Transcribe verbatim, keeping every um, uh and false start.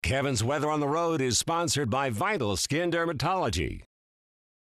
Kevin's Weather on the Road is sponsored by Vital Skin Dermatology.